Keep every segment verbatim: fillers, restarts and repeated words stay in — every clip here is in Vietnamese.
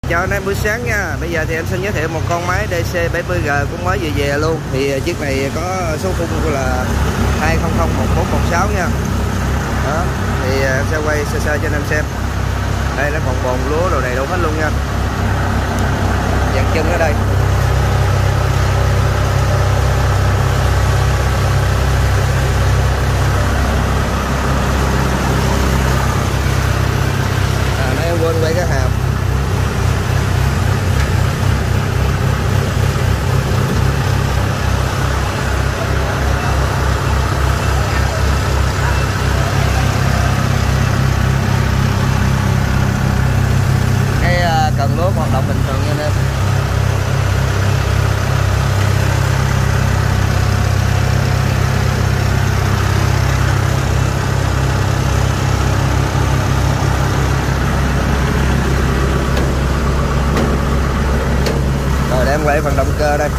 Chào anh em buổi sáng nha. Bây giờ thì em xin giới thiệu một con máy đê xê bảy mươi G cũng mới về về luôn. Thì chiếc này có số khung của là hai không không một bốn một sáu nha. Đó. Thì em sẽ quay sơ sơ cho anh em xem. Đây nó còn bồn lúa đồ đầy đủ hết luôn nha. Dàn chân ở đây. À, nãy em quên quay cái hàm. Cần lúa hoạt động bình thường nha anh em. Rồi để em quay phần động cơ đây.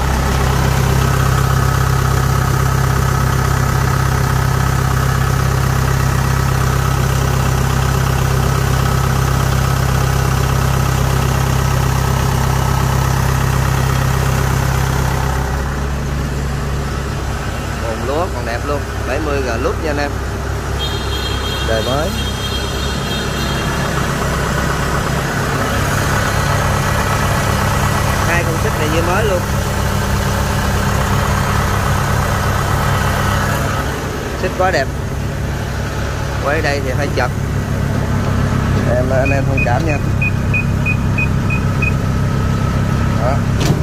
Lúa còn đẹp luôn, bảy mươi G lút nha anh em, đời mới. Hai con xích này như mới luôn, xích quá đẹp. Quay đây thì hơi chật, em anh em thông cảm nha. Đó,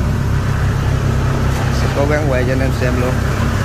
sẽ cố gắng quay cho anh em xem luôn.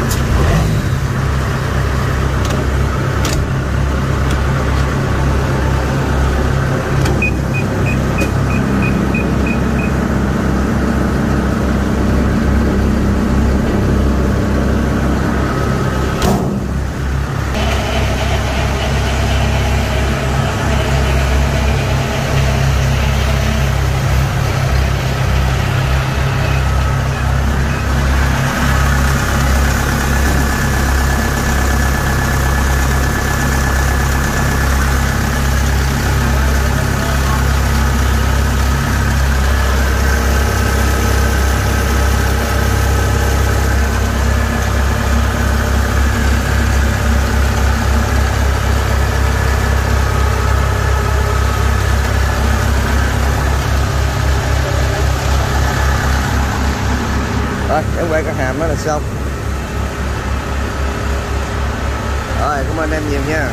Rồi, em quay cái hàm đó là xong. Rồi, cảm ơn em nhiều nha.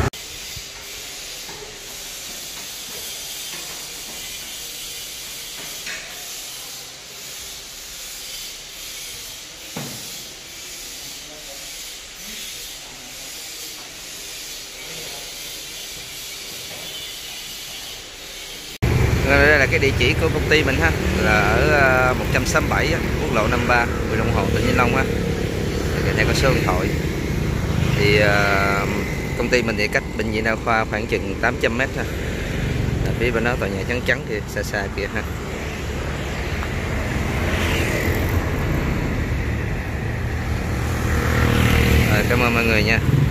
Đây là cái địa chỉ của công ty mình ha, là ở một trăm sáu mươi bảy quốc lộ năm mươi ba, huyện Đông Hồ, tỉnh Vĩnh Long ha. Cái này có số điện thoại. Thì uh, công ty mình thì cách bệnh viện Đa khoa khoảng chừng tám trăm mét ha. Ở phía bên đó tòa nhà trắng trắng kìa, xa xa kìa ha. Rồi, cảm ơn mọi người nha.